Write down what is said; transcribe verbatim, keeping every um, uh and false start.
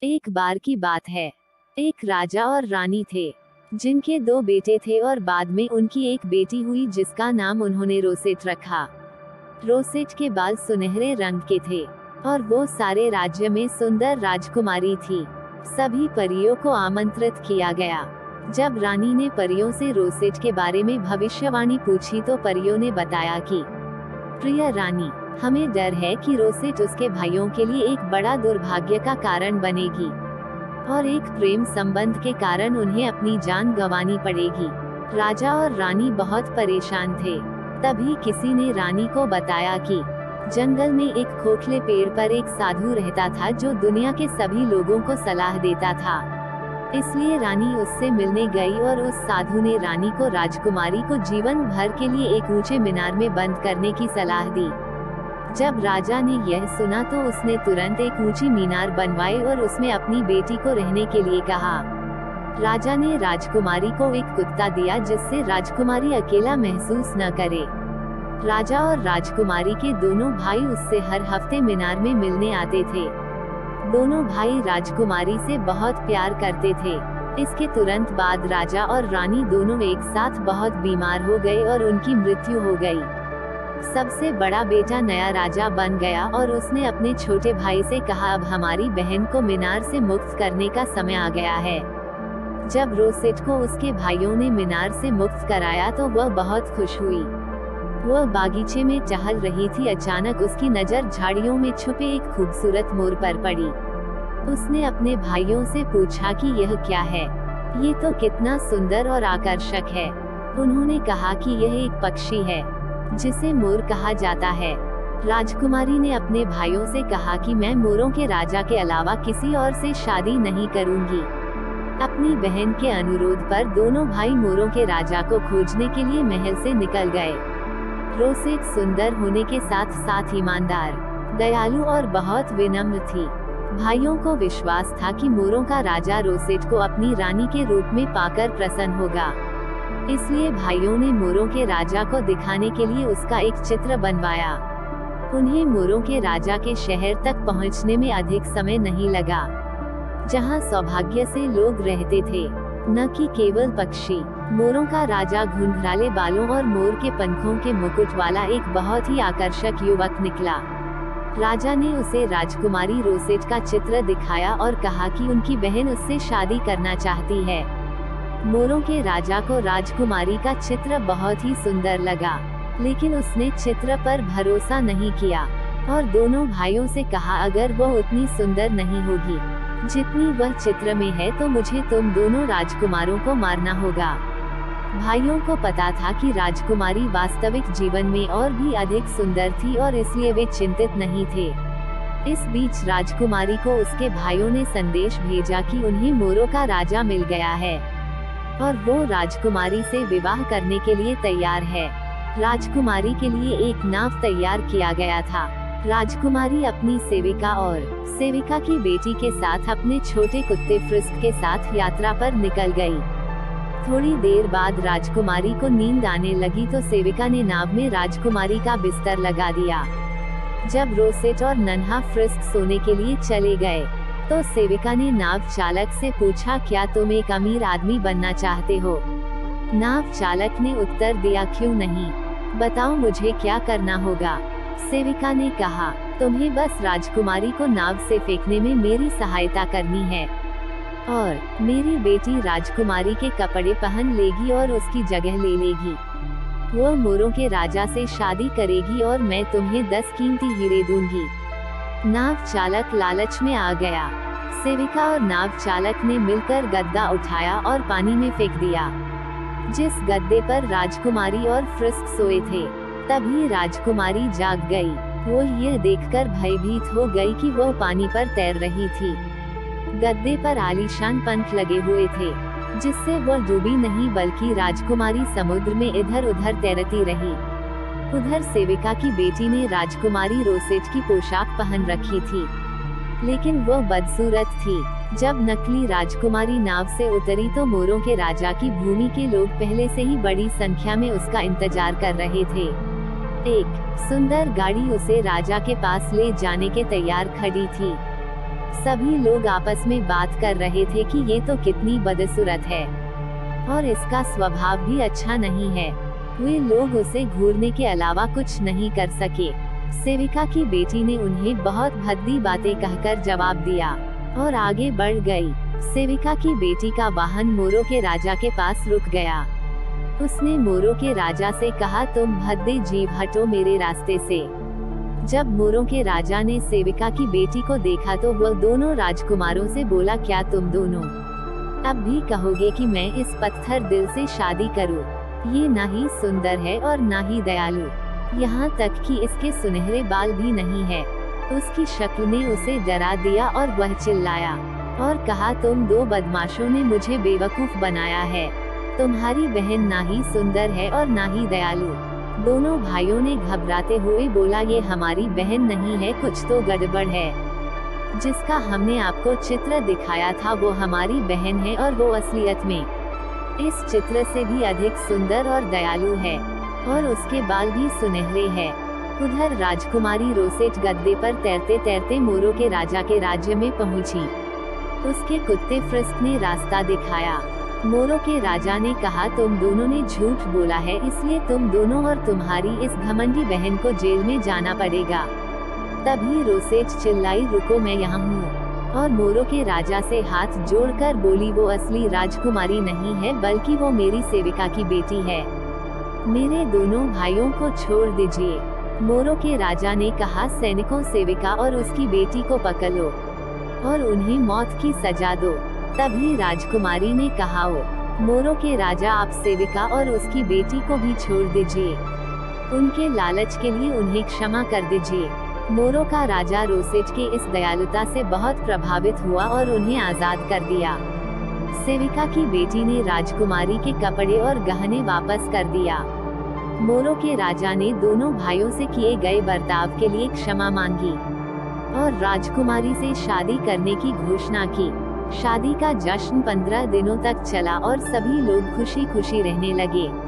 एक बार की बात है, एक राजा और रानी थे, जिनके दो बेटे थे और बाद में उनकी एक बेटी हुई जिसका नाम उन्होंने रोसेट रखा। रोसेट के बाल सुनहरे रंग के थे और वो सारे राज्य में सुंदर राजकुमारी थी। सभी परियों को आमंत्रित किया गया। जब रानी ने परियों से रोसेट के बारे में भविष्यवाणी पूछी तो परियों ने बताया कि प्रिय रानी, हमें डर है कि रोसेट उसके भाइयों के लिए एक बड़ा दुर्भाग्य का कारण बनेगी और एक प्रेम संबंध के कारण उन्हें अपनी जान गंवानी पड़ेगी। राजा और रानी बहुत परेशान थे। तभी किसी ने रानी को बताया कि जंगल में एक खोखले पेड़ पर एक साधु रहता था जो दुनिया के सभी लोगों को सलाह देता था। इसलिए रानी उससे मिलने गई और उस साधु ने रानी को राजकुमारी को जीवन भर के लिए एक ऊंचे मीनार में बंद करने की सलाह दी। जब राजा ने यह सुना तो उसने तुरंत एक ऊंची मीनार बनवाई और उसमें अपनी बेटी को रहने के लिए कहा। राजा ने राजकुमारी को एक कुत्ता दिया जिससे राजकुमारी अकेला महसूस न करे। राजा और राजकुमारी के दोनों भाई उससे हर हफ्ते मीनार में मिलने आते थे। दोनों भाई राजकुमारी से बहुत प्यार करते थे। इसके तुरंत बाद राजा और रानी दोनों एक साथ बहुत बीमार हो गए और उनकी मृत्यु हो गई। सबसे बड़ा बेटा नया राजा बन गया और उसने अपने छोटे भाई से कहा, अब हमारी बहन को मीनार से मुक्त करने का समय आ गया है। जब रोसेट को उसके भाइयों ने मीनार से मुक्त कराया तो वह बहुत खुश हुई। वह बागीचे में टहल रही थी। अचानक उसकी नजर झाड़ियों में छुपे एक खूबसूरत मोर पर पड़ी। उसने अपने भाइयों से पूछा कि यह क्या है? ये तो कितना सुंदर और आकर्षक है। उन्होंने कहा कि यह एक पक्षी है जिसे मोर कहा जाता है। राजकुमारी ने अपने भाइयों से कहा कि मैं मोरों के राजा के अलावा किसी और से शादी नहीं करूंगी। अपनी बहन के अनुरोध पर दोनों भाई मोरों के राजा को खोजने के लिए महल से निकल गए। रोसेट सुंदर होने के साथ साथ ईमानदार, दयालु और बहुत विनम्र थी। भाइयों को विश्वास था कि मोरों का राजा रोसेट को अपनी रानी के रूप में पाकर प्रसन्न होगा। इसलिए भाइयों ने मोरों के राजा को दिखाने के लिए उसका एक चित्र बनवाया। उन्हें मोरों के राजा के शहर तक पहुंचने में अधिक समय नहीं लगा, जहां सौभाग्य से लोग रहते थे, न कि केवल पक्षी। मोरों का राजा घुंघराले बालों और मोर के पंखों के मुकुट वाला एक बहुत ही आकर्षक युवक निकला। राजा ने उसे राजकुमारी रोसेट का चित्र दिखाया और कहा कि उनकी बहन उससे शादी करना चाहती है। मोरों के राजा को राजकुमारी का चित्र बहुत ही सुंदर लगा, लेकिन उसने चित्र पर भरोसा नहीं किया और दोनों भाइयों से कहा, अगर वह उतनी सुंदर नहीं होगी जितनी वह चित्र में है तो मुझे तुम दोनों राजकुमारों को मारना होगा। भाइयों को पता था कि राजकुमारी वास्तविक जीवन में और भी अधिक सुंदर थी और इसलिए वे चिंतित नहीं थे। इस बीच राजकुमारी को उसके भाइयों ने संदेश भेजा कि उन्हें मोरों का राजा मिल गया है और वो राजकुमारी से विवाह करने के लिए तैयार है। राजकुमारी के लिए एक नाव तैयार किया गया था। राजकुमारी अपनी सेविका और सेविका की बेटी के साथ अपने छोटे कुत्ते फ्रिस्क के साथ यात्रा पर निकल गई। थोड़ी देर बाद राजकुमारी को नींद आने लगी तो सेविका ने नाव में राजकुमारी का बिस्तर लगा दिया। जब रोसेट और नन्हा फ्रिस्क सोने के लिए चले गए तो सेविका ने नाव चालक से पूछा, क्या तुम एक अमीर आदमी बनना चाहते हो? नाव चालक ने उत्तर दिया, क्यों नहीं, बताओ मुझे क्या करना होगा। सेविका ने कहा, तुम्हें बस राजकुमारी को नाव से फेंकने में मेरी सहायता करनी है और मेरी बेटी राजकुमारी के कपड़े पहन लेगी और उसकी जगह ले लेगी। वो मोरों के राजा से शादी करेगी और मैं तुम्हें दस कीमती हीरे दूंगी। नाव चालक लालच में आ गया। सेविका और नाव चालक ने मिलकर गद्दा उठाया और पानी में फेंक दिया, जिस गद्दे पर राजकुमारी और फ्रिस्क सोए थे। तभी राजकुमारी जाग गई। वो यह देखकर भयभीत हो गई कि वह पानी पर तैर रही थी। गद्दे पर आलीशान पंख लगे हुए थे, जिससे वह डूबी नहीं बल्कि राजकुमारी समुद्र में इधर उधर तैरती रही। उधर सेविका की बेटी ने राजकुमारी रोसेट की पोशाक पहन रखी थी, लेकिन वह बदसूरत थी। जब नकली राजकुमारी नाव से उतरी तो मोरों के राजा की भूमि के लोग पहले से ही बड़ी संख्या में उसका इंतजार कर रहे थे। एक सुंदर गाड़ी उसे राजा के पास ले जाने के तैयार खड़ी थी। सभी लोग आपस में बात कर रहे थे कि ये तो कितनी बदसूरत है और इसका स्वभाव भी अच्छा नहीं है। वे लोग उसे घूरने के अलावा कुछ नहीं कर सके। सेविका की बेटी ने उन्हें बहुत भद्दी बातें कहकर जवाब दिया और आगे बढ़ गई। सेविका की बेटी का वाहन मोरों के राजा के पास रुक गया। उसने मोरों के राजा से कहा, तुम भद्दे जीव, हटो मेरे रास्ते से। जब मोरों के राजा ने सेविका की बेटी को देखा तो वह दोनों राजकुमारों से बोला, क्या तुम दोनों अब भी कहोगे कि मैं इस पत्थर दिल से शादी करूं? ये ना ही सुंदर है और ना ही दयालु, यहाँ तक कि इसके सुनहरे बाल भी नहीं है। उसकी शक्ल ने उसे डरा दिया और वह चिल्लाया और कहा, तुम दो बदमाशों ने मुझे बेवकूफ बनाया है। तुम्हारी बहन ना ही सुंदर है और ना ही दयालु। दोनों भाइयों ने घबराते हुए बोला, ये हमारी बहन नहीं है, कुछ तो गड़बड़ है। जिसका हमने आपको चित्र दिखाया था वो हमारी बहन है और वो असलियत में इस चित्र से भी अधिक सुंदर और दयालु है और उसके बाल भी सुनहरे हैं। उधर राजकुमारी रोसेट गद्दे पर तैरते तैरते मोरों के राजा के राज्य में पहुंची। उसके कुत्ते फ्रिस्क ने रास्ता दिखाया। मोरों के राजा ने कहा, तुम दोनों ने झूठ बोला है, इसलिए तुम दोनों और तुम्हारी इस घमंडी बहन को जेल में जाना पड़ेगा। तभी रोसेट चिल्लाई, रुको, मैं यहाँ हूँ। और मोरों के राजा से हाथ जोड़कर बोली, वो असली राजकुमारी नहीं है, बल्कि वो मेरी सेविका की बेटी है। मेरे दोनों भाइयों को छोड़ दीजिए। मोरों के राजा ने कहा, सैनिकों, सेविका और उसकी बेटी को पकड़ लो और उन्हें मौत की सजा दो। तभी राजकुमारी ने कहा, ओ मोरों के राजा, आप सेविका और उसकी बेटी को भी छोड़ दीजिए। उनके लालच के लिए उन्हें क्षमा कर दीजिए। मोरों का राजा रोसेट की इस दयालुता से बहुत प्रभावित हुआ और उन्हें आजाद कर दिया। सेविका की बेटी ने राजकुमारी के कपड़े और गहने वापस कर दिया। मोरों के राजा ने दोनों भाइयों से किए गए बर्ताव के लिए क्षमा मांगी और राजकुमारी से शादी करने की घोषणा की। शादी का जश्न पंद्रह दिनों तक चला और सभी लोग खुशी खुशी रहने लगे।